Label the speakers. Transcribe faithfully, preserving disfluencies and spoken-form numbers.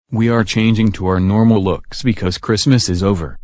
Speaker 1: We are changing to our normal looks because Christmas is over.